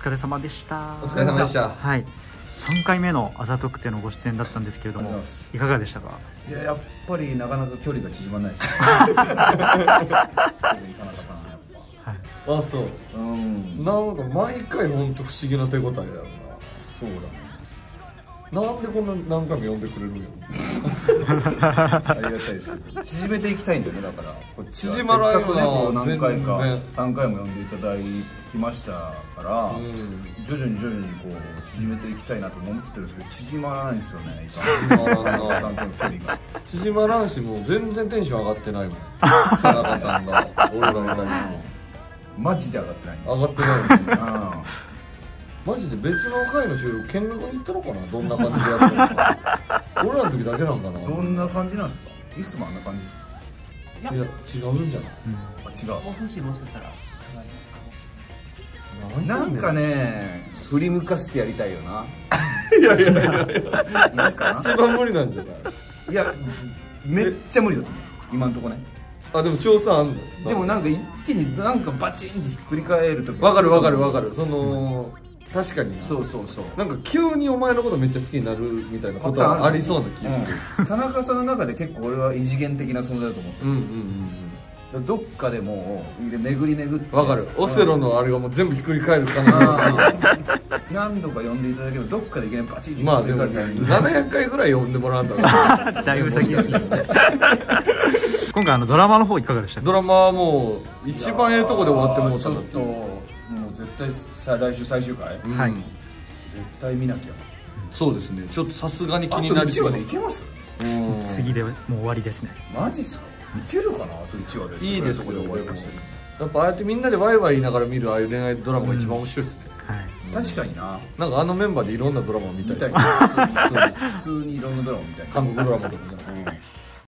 疲れ様でした。 お疲れ様でした。 はい、3回目の朝特定のご出演だったんですけれども、いかがでしたか？ いや、やっぱりなかなか距離が縮まらないですね。田中さんやっぱ。はい。 あ、そう。なんか毎回本当不思議な手応えだよな。 そうだね。 なんでこんな何回も呼んでくれるんやろ。ありがたいですけど、縮めていきたいんだよね。だからこっちは縮まらんよな。 何回か3回も呼んでいただきましたから、徐々にこう縮めていきたいなと思ってるんですけど、縮まらないんですよね。田中さんとの距離が縮まらんし、もう全然テンション上がってないもん。田中さんが俺らみたいにマジで上がってない。 上がってないもん。マジで別の回の収録見学に行ったのかな。どんな感じでやってるのか。俺らの時だけなんかな。 どんな感じなんですか？いつもあんな感じですか？ いや、違うんじゃない？ 違う。 もしかしたらなんかね、振り向かしてやりたいよな。 いやいつかな。 一番無理なんじゃない？ いや、めっちゃ無理だと思う、今んとこね。 あ、でも賞賛あんの？ でもなんか一気になんかバチンってひっくり返るとき。 わかる。その確かにそうなんか急にお前のことめっちゃ好きになるみたいなことはありそうな気がする。 田中さんの中で結構俺は異次元的な存在だと思って、どっかでもう巡ってわかる。オセロのあれがもう全部ひっくり返る可能性。 何度か呼んでいただければどっかでいきなりバチンってまあでも700回ぐらい呼んでもらうんだからだいぶ先ですね。今回ドラマの方いかがでしたか？ ドラマはもう一番ええとこで終わってもうたちょっともう絶対来週最終回、 はい、 絶対見なきゃ。 そうですね。ちょっとさすがに気になりそう。 あと1話でいけます？ 次でもう終わりですね。 マジっすか？いけるかな。あと1話でいいですよ。やっぱああやってみんなでワイワイ言いながら見るああいう恋愛ドラマが一番面白いですね。 確かにな。 なんかあのメンバーでいろんなドラマを見たい。 普通にいろんなドラマ見たい。 韓国ドラマとかね。